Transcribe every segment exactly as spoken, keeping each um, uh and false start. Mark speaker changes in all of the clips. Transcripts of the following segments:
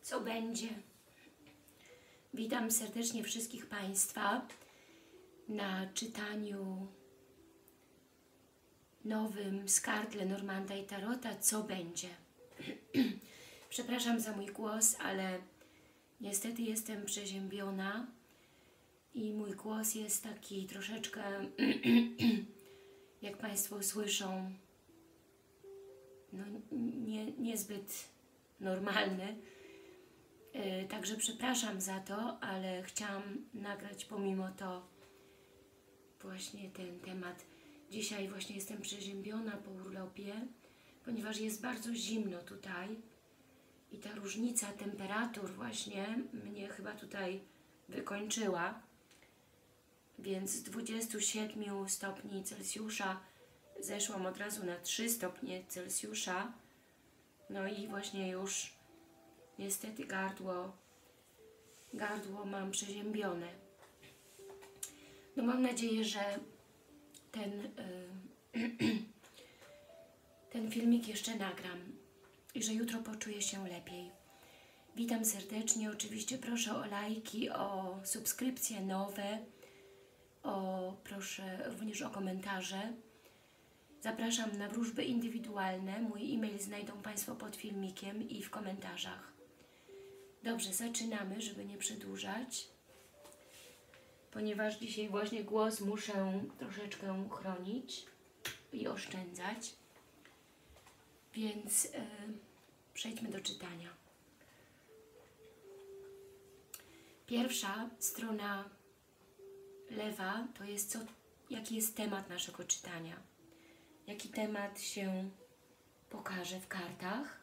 Speaker 1: co będzie. Witam serdecznie wszystkich Państwa na czytaniu nowym z kart Lenormanda i Tarota, co będzie. Przepraszam za mój głos, ale niestety jestem przeziębiona i mój głos jest taki troszeczkę, jak Państwo słyszą, no, nie, niezbyt normalny. Yy, także przepraszam za to, ale chciałam nagrać pomimo to właśnie ten temat. Dzisiaj właśnie jestem przeziębiona po urlopie, ponieważ jest bardzo zimno tutaj i ta różnica temperatur właśnie mnie chyba tutaj wykończyła. Więc z dwudziestu siedmiu stopni Celsjusza zeszłam od razu na trzy stopnie Celsjusza. No i właśnie już niestety gardło, gardło mam przeziębione. No mam nadzieję, że ten, yy, ten filmik jeszcze nagram i że jutro poczuję się lepiej. Witam serdecznie, oczywiście proszę o lajki, o subskrypcje nowe, o, proszę również o komentarze. Zapraszam na wróżby indywidualne. Mój e-mail znajdą Państwo pod filmikiem i w komentarzach. Dobrze, zaczynamy, żeby nie przedłużać, ponieważ dzisiaj właśnie głos muszę troszeczkę chronić i oszczędzać. Więc yy, przejdźmy do czytania. Pierwsza strona lewa to jest co, jaki jest temat naszego czytania. Jaki temat się pokaże w kartach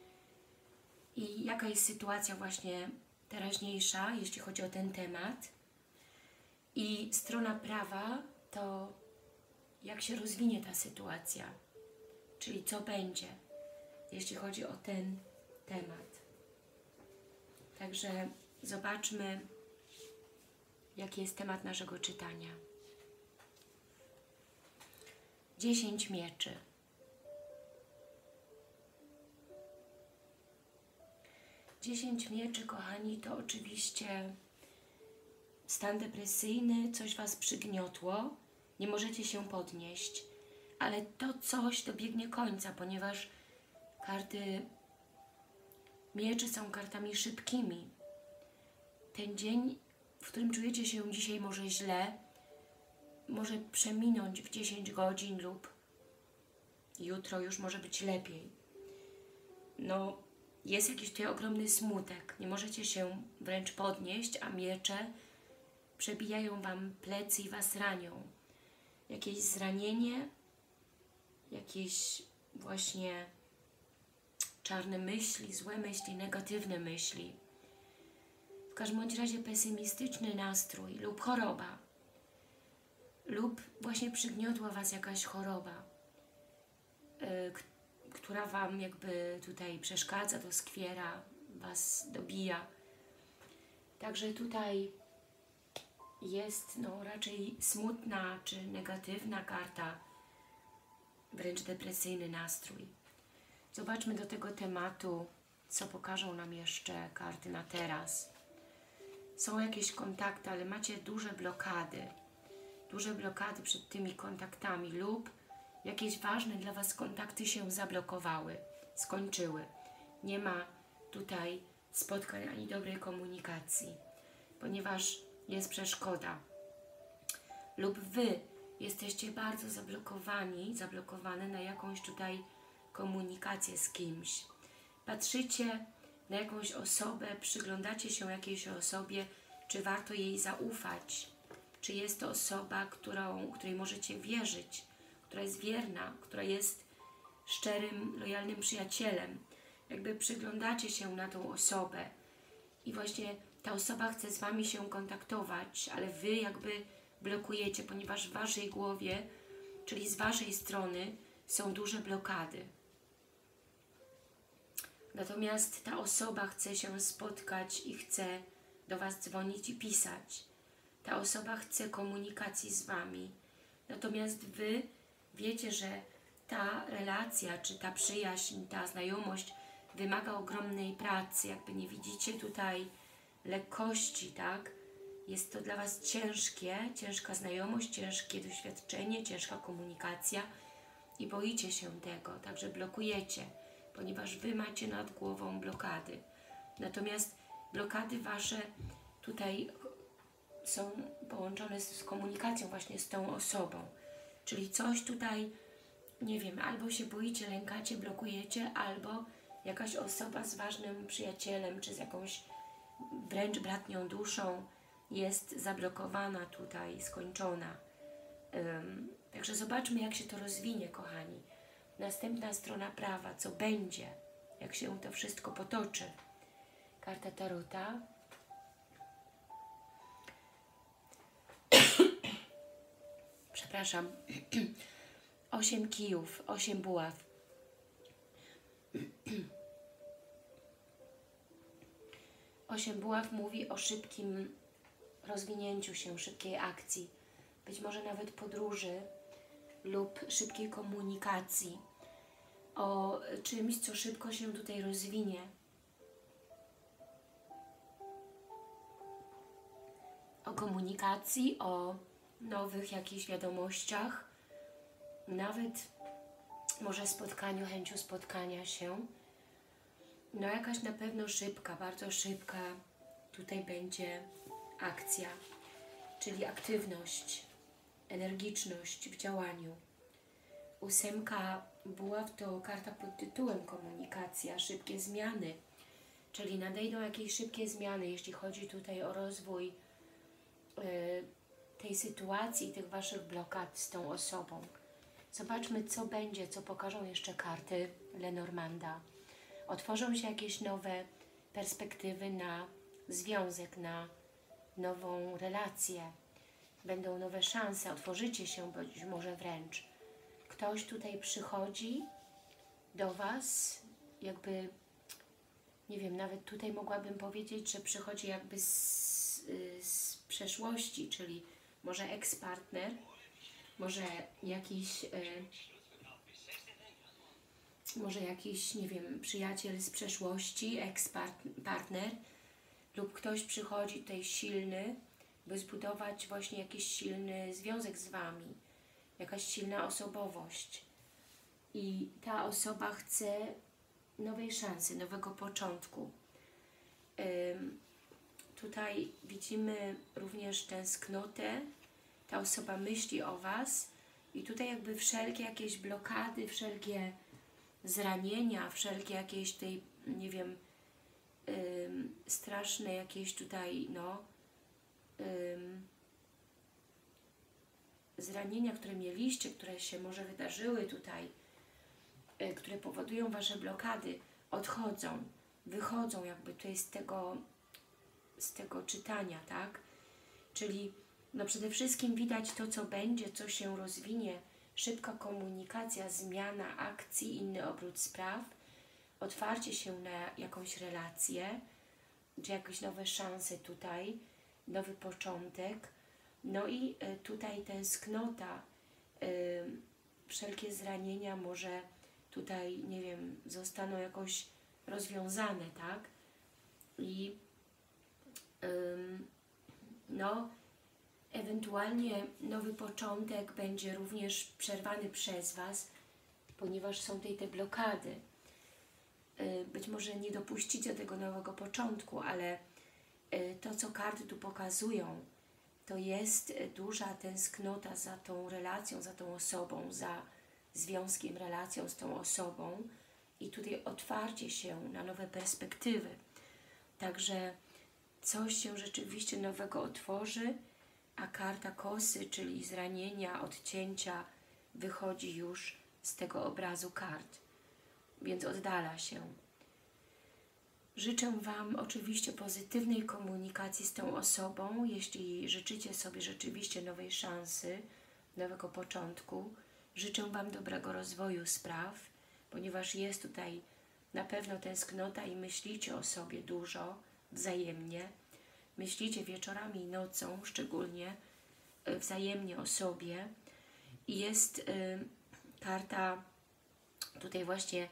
Speaker 1: i jaka jest sytuacja właśnie teraźniejsza, jeśli chodzi o ten temat. I strona prawa to jak się rozwinie ta sytuacja, czyli co będzie, jeśli chodzi o ten temat. Także zobaczmy, jaki jest temat naszego czytania. Dziesięć mieczy. Dziesięć mieczy, kochani, to oczywiście stan depresyjny, coś Was przygniotło, nie możecie się podnieść, ale to coś dobiegnie końca, ponieważ karty mieczy są kartami szybkimi. Ten dzień, w którym czujecie się dzisiaj może źle, może przeminąć w dziesięć godzin lub jutro już może być lepiej. No, jest jakiś tutaj ogromny smutek, nie możecie się wręcz podnieść, a miecze przebijają Wam plecy i Was ranią. Jakieś zranienie, jakieś właśnie czarne myśli, złe myśli, negatywne myśli. W każdym bądź razie pesymistyczny nastrój lub choroba. Lub właśnie przygniotła Was jakaś choroba, yy, która Wam jakby tutaj przeszkadza, doskwiera, Was dobija. Także tutaj jest no, raczej smutna czy negatywna karta, wręcz depresyjny nastrój. Zobaczmy do tego tematu, co pokażą nam jeszcze karty na teraz. Są jakieś kontakty, ale macie duże blokady. Duże blokady przed tymi kontaktami lub jakieś ważne dla Was kontakty się zablokowały, skończyły. Nie ma tutaj spotkań ani dobrej komunikacji, ponieważ jest przeszkoda. Lub Wy jesteście bardzo zablokowani, zablokowane na jakąś tutaj komunikację z kimś. Patrzycie na jakąś osobę, przyglądacie się jakiejś osobie, czy warto jej zaufać, czy jest to osoba, którą, której możecie wierzyć, która jest wierna, która jest szczerym, lojalnym przyjacielem. Jakby przyglądacie się na tą osobę i właśnie ta osoba chce z Wami się kontaktować, ale Wy jakby blokujecie, ponieważ w Waszej głowie, czyli z Waszej strony są duże blokady. Natomiast ta osoba chce się spotkać i chce do Was dzwonić i pisać. Ta osoba chce komunikacji z Wami. Natomiast Wy wiecie, że ta relacja, czy ta przyjaźń, ta znajomość wymaga ogromnej pracy, jakby nie widzicie tutaj lekkości, tak? Jest to dla Was ciężkie, ciężka znajomość, ciężkie doświadczenie, ciężka komunikacja i boicie się tego, także blokujecie, ponieważ Wy macie nad głową blokady. Natomiast blokady Wasze tutaj są połączone z komunikacją właśnie z tą osobą. Czyli coś tutaj, nie wiem, albo się boicie, lękacie, blokujecie, albo jakaś osoba z ważnym przyjacielem, czy z jakąś wręcz bratnią duszą jest zablokowana tutaj, skończona. Um, także zobaczmy, jak się to rozwinie, kochani. Następna strona prawa, co będzie, jak się to wszystko potoczy. Karta Tarota. Przepraszam. Osiem kijów, osiem buław. Osiem buław mówi o szybkim rozwinięciu się, szybkiej akcji, być może nawet podróży lub szybkiej komunikacji, o czymś, co szybko się tutaj rozwinie. O komunikacji, o nowych jakichś wiadomościach, nawet może spotkaniu, chęciu spotkania się. No jakaś na pewno szybka, bardzo szybka tutaj będzie akcja, czyli aktywność, energiczność w działaniu. Ósemka buław to karta pod tytułem komunikacja, szybkie zmiany, czyli nadejdą jakieś szybkie zmiany, jeśli chodzi tutaj o rozwój yy, tej sytuacji, tych Waszych blokad z tą osobą. Zobaczmy, co będzie, co pokażą jeszcze karty Lenormanda. Otworzą się jakieś nowe perspektywy na związek, na nową relację. Będą nowe szanse, otworzycie się być może wręcz. Ktoś tutaj przychodzi do Was, jakby, nie wiem, nawet tutaj mogłabym powiedzieć, że przychodzi jakby z, z przeszłości, czyli może eks-partner, może jakiś, y, może jakiś, nie wiem, przyjaciel z przeszłości, eks-partner, lub ktoś przychodzi tutaj silny, by zbudować właśnie jakiś silny związek z Wami, jakaś silna osobowość. I ta osoba chce nowej szansy, nowego początku. Ym, tutaj widzimy również tęsknotę. Ta osoba myśli o Was i tutaj jakby wszelkie jakieś blokady, wszelkie zranienia, wszelkie jakieś tej, nie wiem, ym, straszne jakieś tutaj, no, ym, zranienia, które mieliście, które się może wydarzyły tutaj, y, które powodują Wasze blokady, odchodzą, wychodzą jakby tutaj z tego, z tego czytania, tak? Czyli no przede wszystkim widać to, co będzie, co się rozwinie, szybka komunikacja, zmiana akcji, inny obrót spraw, otwarcie się na jakąś relację, czy jakieś nowe szanse tutaj, nowy początek. No i y, tutaj tęsknota, y, wszelkie zranienia może tutaj, nie wiem, zostaną jakoś rozwiązane, tak? I y, no, ewentualnie nowy początek będzie również przerwany przez Was, ponieważ są tutaj te blokady. Być może nie dopuścicie tego nowego początku, ale to, co karty tu pokazują, to jest duża tęsknota za tą relacją, za tą osobą, za związkiem, relacją z tą osobą i tutaj otwarcie się na nowe perspektywy. Także coś się rzeczywiście nowego otworzy, a karta kosy, czyli zranienia, odcięcia, wychodzi już z tego obrazu kart, więc oddala się. Życzę Wam oczywiście pozytywnej komunikacji z tą osobą, jeśli życzycie sobie rzeczywiście nowej szansy, nowego początku. Życzę Wam dobrego rozwoju spraw, ponieważ jest tutaj na pewno tęsknota i myślicie o sobie dużo, wzajemnie. Myślicie wieczorami i nocą, szczególnie wzajemnie o sobie. I jest y, karta tutaj właśnie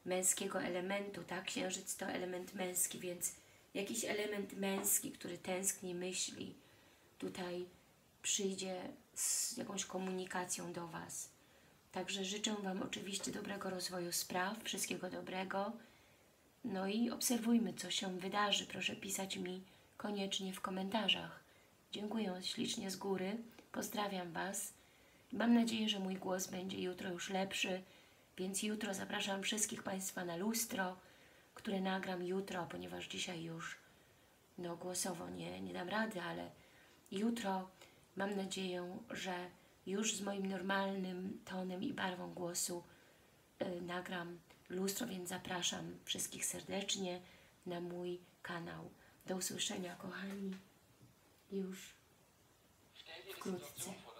Speaker 1: męskiego elementu, tak? Księżyc to element męski, więc jakiś element męski, który tęskni, myśli, tutaj przyjdzie z jakąś komunikacją do Was. Także życzę Wam oczywiście dobrego rozwoju spraw, wszystkiego dobrego. No i obserwujmy, co się wydarzy. Proszę pisać mi koniecznie w komentarzach. Dziękuję ślicznie z góry. Pozdrawiam Was. Mam nadzieję, że mój głos będzie jutro już lepszy, więc jutro zapraszam wszystkich Państwa na lustro, które nagram jutro, ponieważ dzisiaj już no, głosowo nie, nie dam rady, ale jutro mam nadzieję, że już z moim normalnym tonem i barwą głosu yy, nagram lustro, więc zapraszam wszystkich serdecznie na mój kanał. Do usłyszenia, kochani, już wkrótce.